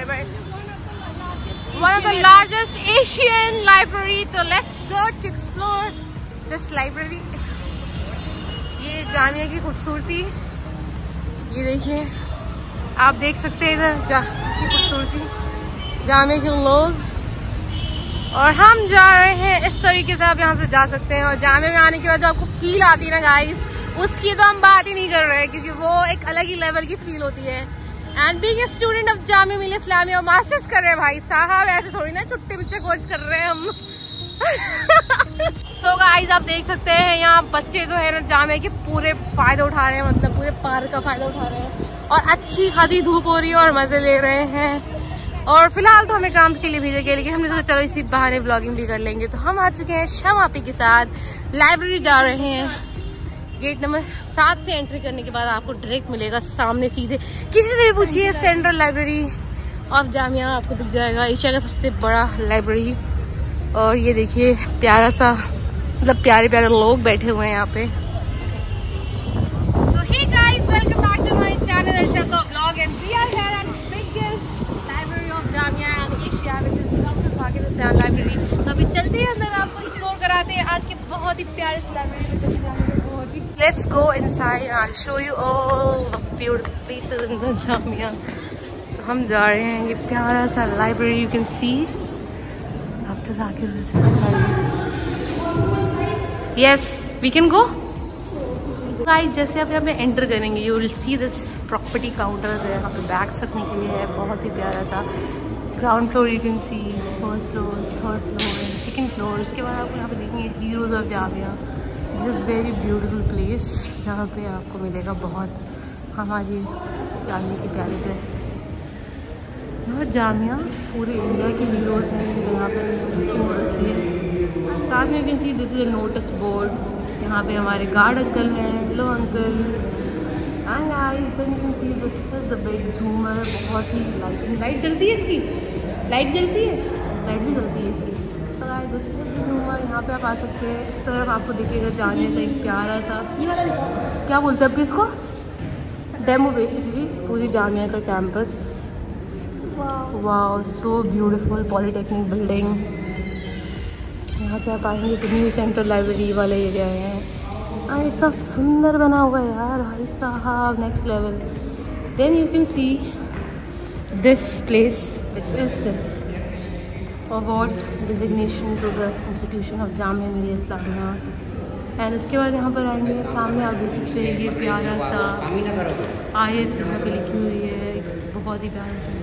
library, one of the largest Asian library. तो let's go to explore this library. ये जामिया की खूबसूरती, ये देखिए, आप देख सकते हैं इधर की खूबसूरती, जामिया के लोग, और हम जा रहे हैं इस तरीके से। आप यहाँ से जा सकते हैं, और जामिया में आने के बाद जो आपको फील आती है ना गाइस, उसकी तो हम बात ही नहीं कर रहे हैं, क्योंकि वो एक अलग ही लेवल की फील होती है। And being a student of Jamia Millia Islamia और मास्टर्स कर रहे हैं भाई साहब, ऐसे थोड़ी ना छुट्टे पिच्चे कोर्स कर रहे हैं हम। सो गाइस आप देख सकते हैं यहाँ बच्चे जो है ना जामिया के पूरे फायदा उठा रहे हैं, मतलब पूरे पार्क का फायदा उठा रहे हैं, और अच्छी खासी धूप हो रही है और मजे ले रहे हैं। और फिलहाल तो हमें काम के लिए भेजे गए, लेकिन हमने सोचा चलो इसी बहाने व्लॉगिंग भी कर लेंगे। तो हम आ चुके हैं शमा आपी के साथ, लाइब्रेरी जा रहे हैं। गेट नंबर 7 से एंट्री करने के बाद आपको डायरेक्ट मिलेगा सामने सीधे, किसी से भी पूछिए, सेंट्रल लाइब्रेरी ऑफ जामिया आपको दिख जाएगा, एशिया का सबसे बड़ा लाइब्रेरी। और ये देखिए प्यारा सा, मतलब प्यारे प्यारे लोग बैठे हुए हैं यहाँ पे। So hey guys, welcome back to my channel Arshada Vlog, and we are here at the biggest library of Jamia and Asia, which is Dr. Zakir Hussain Library. तो अभी चलते हैं अंदर, आपको एक्सप्लोर कराते हैं आज के बहुत ही प्यारे लाइब्रेरी में। Let's go inside and I'll show you all the beautiful places in the Jamia. तो हम जा रहे हैं, ये प्यारा सा library, you can see Dr. Zakir Hussain Library. Yes, we can go. Guys जैसे आप यहाँ पे एंटर करेंगे, you will see this property counter है, यहाँ पे बैग्स रखने के लिए है, बहुत ही प्यारा सा। Ground floor you can see, first floor, third floor, second floor. उसके बाद आपको यहाँ पे देखेंगे heroes of Jamia. This is very beautiful place, जहाँ पे आपको मिलेगा बहुत हमारी जामिया के प्यारे प्यारे। और जामिया पूरे इंडिया के हीरोज़ हैं यहाँ पे रखी है। साथ में you can see this is a notice board, यहाँ पे हमारे गार्ड अंकल हैं, hello uncle. And guys then you can see this is the big झूमर, बहुत ही लाइट जलती है इसकी, लाइट जलती है, लाइट भी जलती है इसकी। तो गाइस दिस इज द झूमर, यहाँ पे आप आ सकते हैं। इस तरफ आपको दिखेगा जामिया का एक प्यारा सा, क्या बोलते हैं आप इसको, डेमो बेसिकली, पूरी जामिया का campus. Wow so beautiful, polytechnic building. यहाँ से आप आएंगे तो न्यू सेंट्रल लाइब्रेरी वाले एरिया है। इतना सुंदर बना हुआ है यार भाई साहब, next level. Then you can see this place, which is this award designation to the institution of Jamia Millia Islamia. And उसके बाद यहाँ पर आएंगे, सामने आप देख सकते हैं ये प्यारा सा आयत यहाँ पे लिखी हुई है, बहुत ही प्यारा सा।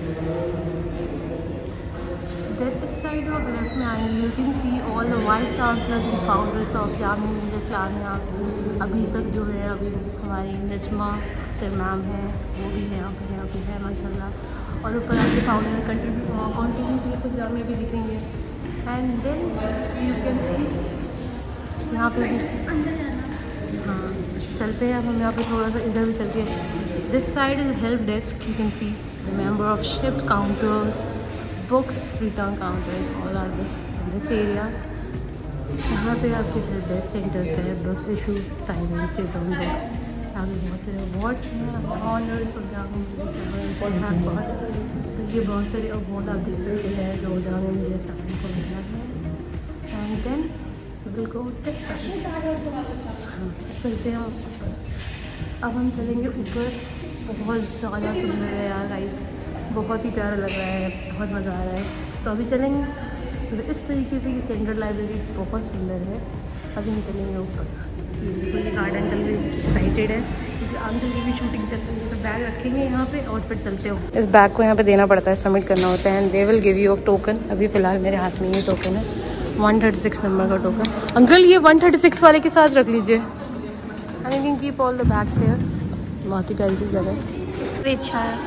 Then इस साइड ऑफ लेफ्ट में आएंगे, you can see all the vice chancellors and founders of Jamia Millia Islamia. अभी तक जो है, अभी हमारी नजमा अख्तर मैम है, वो भी है यहाँ पे है माशाल्लाह। और ऊपर आपके फाउंडर कंट्रीब्यूटर्स ऑफ जामिया भी दिखेंगे। And then you can see यहाँ पे भी, हाँ चलते हैं अब हम यहाँ पे थोड़ा सा, इधर भी चलते हैं। This side is help desk, you can see the member of shift counters, books return counters, all are this area. यहाँ पे आपके डेस्क सेंटर्स है, बस इशू टाइमिंग्स, रिटर्न बुक्स, आगे बहुत सारे अवार्ड्स हैं, ऑनर्स ऑफ जामिया मिलिया बहुत, तो ये बहुत सारे अवार्ड आप देख सकते हैं जो जामिया मिलिया इस्लामिया को मिला है। And then will go this side, चलते हैं ऊपर। अब हम चलेंगे ऊपर, बहुत ज़्यादा सुंदर है यार गाइस, बहुत ही प्यारा लग रहा है, बहुत मज़ा आ रहा है। तो अभी चलेंगे तो इस तरीके से, ये सेंट्रल लाइब्रेरी बहुत सुंदर है। अभी निकलेंगे ऊपर, ये गार्ड अंकल भी एक्साइटेड है क्योंकि अंकल की भी शूटिंग चल रही है। तो बैग रखेंगे यहाँ पे और फिर चलते हो। इस बैग को यहाँ पे देना पड़ता है, सबमिट करना होता है, and they will give you a token. अभी फ़िलहाल मेरे हाथ में ये टोकन है, 136 नंबर का टोकन। अंकल ये 136 वाले के साथ रख लीजिए। And you can keep all the bags here. बहुत ही प्यारी सी जगह है, अच्छा है।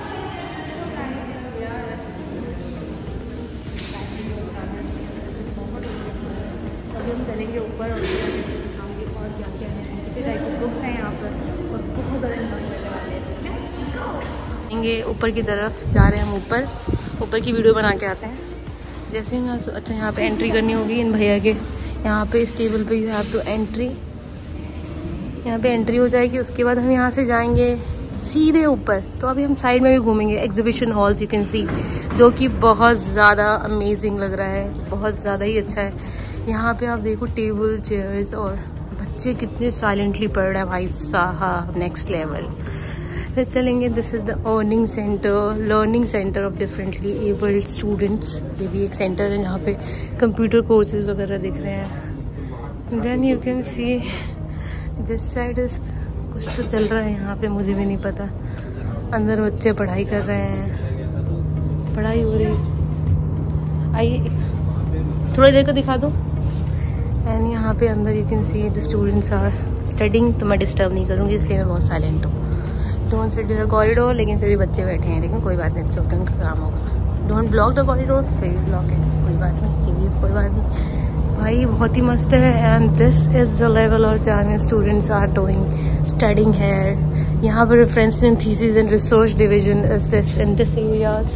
अभी हम चलेंगे ऊपर और दिखाऊंगी और क्या क्या है, कितने टाइप की बुक्स हैं यहाँ पर, और बहुत ज़्यादा एंजॉय करने वाले हैं। ऊपर की तरफ जा रहे हैं हम, ऊपर की वीडियो बना के आते हैं। जैसे ही मैं, अच्छा यहाँ पे एंट्री करनी होगी इन भैया के, यहाँ पे इस टेबल पे यू हैव टू एंट्री, यहाँ पे एंट्री हो जाएगी। उसके बाद हम यहाँ से जाएंगे सीधे ऊपर। तो अभी हम साइड में भी घूमेंगे, exhibition halls you can see, जो कि बहुत ज़्यादा अमेजिंग लग रहा है, बहुत ज़्यादा ही अच्छा है। यहाँ पे आप देखो टेबल चेयर्स, और बच्चे कितने साइलेंटली पढ़ रहे हैं भाई साहब, नेक्स्ट लेवल। फिर चलेंगे, this is the earning centre, learning centre of differently abled students. ये भी एक सेंटर है जहाँ पे कंप्यूटर कोर्सेज वगैरह दिख रहे हैं। Then you can see this side is, कुछ तो चल रहा है यहाँ पे, मुझे भी नहीं पता। अंदर बच्चे पढ़ाई कर रहे हैं, पढ़ाई हो रही। आइए थोड़ी देर का दिखा दो। एंड यहाँ पे अंदर you can see the students are studying. तो मैं डिस्टर्ब नहीं करूँगी, इसलिए मैं बहुत साइलेंट हूँ। Don't sit in the corridor, लेकिन फिर भी बच्चे बैठे हैं, लेकिन कोई बात नहीं, इट्स ओके, उनका काम होगा। डोंट ब्लॉक द कॉरिडोर, फिर ब्लॉक है, कोई बात नहीं, ये भी कोई बात नहीं भाई, बहुत ही मस्त है। And this is the level और Jamia students are doing studying here. यहाँ पर reference in thesis and research division is this in this areas.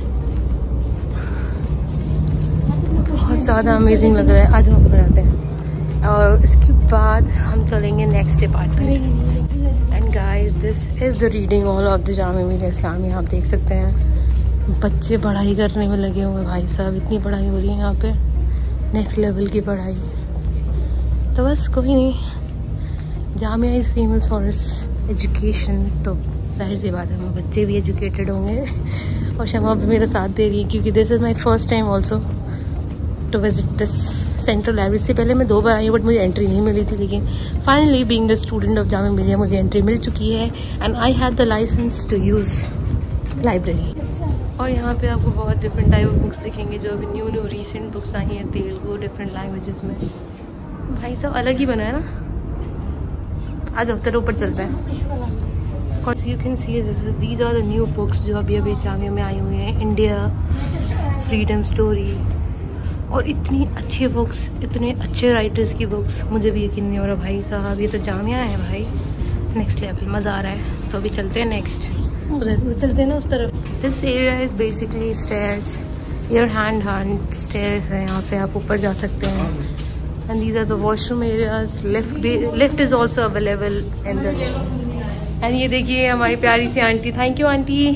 बहुत ज़्यादा अमेजिंग लग रहा है। आज हम बनाते हैं और इसके बाद हम चलेंगे next department. And guys, this is the reading hall of the Jamia Millia Islamia. आप देख सकते हैं बच्चे पढ़ाई करने में लगे हुए भाई साहब, इतनी पढ़ाई हो रही है यहाँ पे, नेक्स्ट लेवल की पढ़ाई। तो बस कोई नहीं, Jamia is famous for its education, तो जाहिर सी बात है बच्चे भी एजुकेटेड होंगे। और शमा भी मेरा साथ दे रही है, क्योंकि this is my first time also to visit this central library. से पहले मैं 2 बार आई हूँ, बट मुझे एंट्री नहीं मिली थी, लेकिन finally being the student of Jamia Millia मुझे एंट्री मिल चुकी है। And I have the licence to use library. और यहाँ पे आपको बहुत डिफरेंट टाइप ऑफ बुक्स दिखेंगे, जो अभी न्यू रिसेंट बुक्स आई हैं तेलुगु, डिफरेंट लैंग्वेजेस में। भाई सब अलग ही बना है ना। आज चलो ऊपर चलते हैं। और you can see these are the new books जो अभी जामिया में आई हुई हैं। इंडिया फ्रीडम स्टोरी, और इतनी अच्छी बुक्स, इतने अच्छे राइटर्स की बुक्स, मुझे भी यकीन नहीं हो रहा भाई साहब, ये तो जामिया है भाई, नेक्स्ट लेवल, मज़ा आ रहा है। तो अभी चलते हैं नेक्स्ट, उधर चलते हैं ना उस तरफ। This area is basically stairs, your hand stairs है, यहाँ से आप ऊपर जा सकते हैं। And these are the washroom areas. Lift is also available in the. And ये देखिए हमारी प्यारी सी aunty, thank you aunty.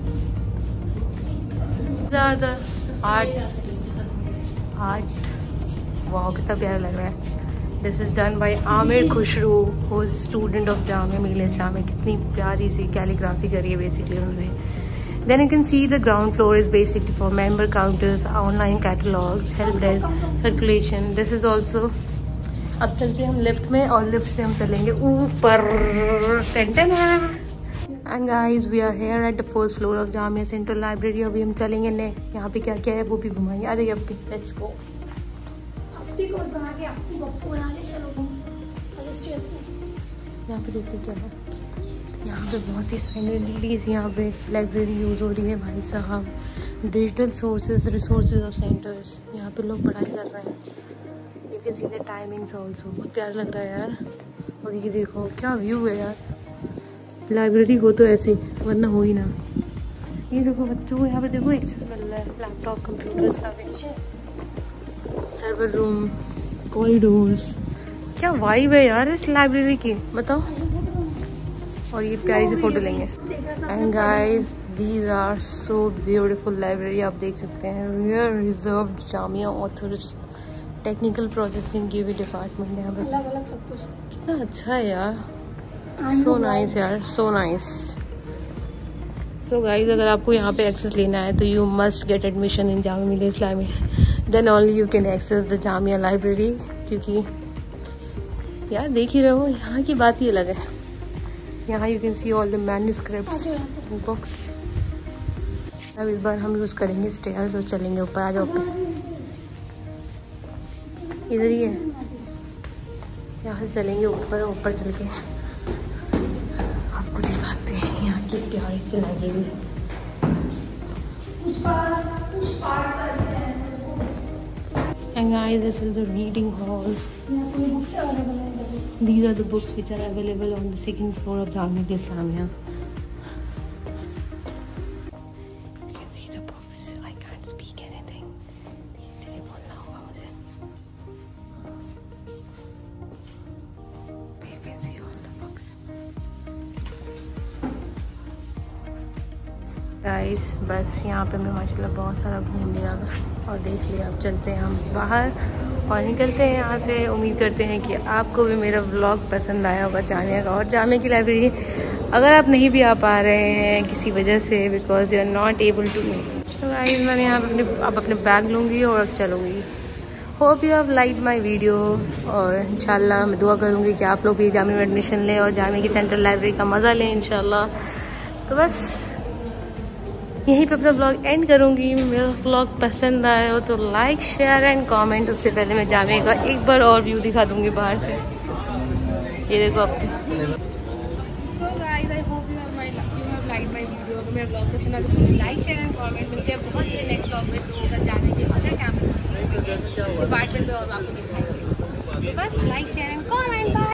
Art, वाह कितना प्यारा लग रहा है। This is done by Aamir Khusru, who is student of Jamia Millia Islamia. कितनी प्यारी सी कैलीग्राफी करी है बेसिकली उन्होंने। Then you can see the ground floor is basically for member counters, online catalogues, help desk, circulation. This is also. अब चलते हैं हम लिफ्ट में, और लिफ्ट से हम चलेंगे ऊपर। टेंशन है। And guys, we are here at the first floor of Jamia central library. अभी हम चलेंगे ने यहाँ पे क्या क्या है वो भी घुमाएंगे। आ जाइए अभी, लेट्स गो। यहाँ पे देखते क्या है, यहाँ पे बहुत ही सारी लेडीज यहाँ पे लाइब्रेरी यूज़ हो रही है भाई साहब। डिजिटल रिसोर्सेज ऑफ सेंटर्स, यहाँ पे लोग पढ़ाई कर रहे हैं। You can see the timings also, बहुत प्यारा लग रहा है यार। और ये देखो क्या व्यू है यार, लाइब्रेरी हो तो ऐसे, वरना हो ही ना। ये देखो बच्चों को यहाँ पे देखो एक्सेस मिल रहा है, लैपटॉप कंप्यूटर्स का भी, सर्वर रूम, कॉरिडोर्स। क्या वाइब है यार इस लाइब्रेरी की, बताओ। और ये प्यारी सी फोटो लेंगे। And guys, these are so beautiful library. आप देख सकते हैं, rear reserved Jamia authors, technical processing की भी डिपार्टमेंट है यहाँ पे। अलग अलग सब कुछ, कितना अच्छा है यार, सो नाइस यार, सो नाइस। सो गाइस, अगर आपको यहाँ पे एक्सेस लेना है तो you must get admission in Jamia Millia Islamia, then only you can access the Jamia library. क्योंकि यार देख ही रहे हो, यहाँ की बात ही अलग है। यहाँ you can see all the manuscripts and books. अब इस बार हम यूज़ करेंगे स्टेयर्स और चलेंगे ऊपर। आ जाओ पे, इधर ही है, यहाँ से चलेंगे ऊपर। ऊपर चल के आपको दिखाते हैं यहाँ की प्यारी सी library. And guys, this is the reading hall. These are the books which are available on the second floor of Jaamiat Islamia. You can see the books. I can't speak anything. You can see all the books. Guys बस यहाँ पे हमने माशाल्लाह बहुत सारा घूम लिया और देख लिया। अब चलते हैं हम बाहर और निकलते हैं यहाँ से। उम्मीद करते हैं कि आपको भी मेरा व्लॉग पसंद आया होगा जामिया का। और जामिया की लाइब्रेरी अगर आप नहीं भी आ पा रहे हैं किसी वजह से, because you are not able to me, तो गाइस मैंने यहाँ पे अपने बैग लूँगी और चलूँगी। Hope you have like my video और इंशाल्लाह मैं दुआ करूँगी कि आप लोग भी जामिया में एडमिशन लें और जामिया की सेंट्रल लाइब्रेरी का मज़ा लें इंशाल्लाह। तो बस यहीं पे अपना ब्लॉग एंड करूँगी। मेरा ब्लॉग पसंद आया हो तो लाइक शेयर एंड कमेंट। उससे पहले मैं जामिया का एक बार और व्यू दिखा दूँगी बाहर से। ये देखो अपने। So guys I hope you have like my video. अगर मेरा ब्लॉग पसंद आया तो please like share and comment. मिलते हैं बहुत से नेक्स्ट ब्लॉग में, तो होगा जामिया के अदर कैंपस डिपार्टमेंट में और आपको दिखाएंगे। तो बस लाइक शेयर एंड कमेंट।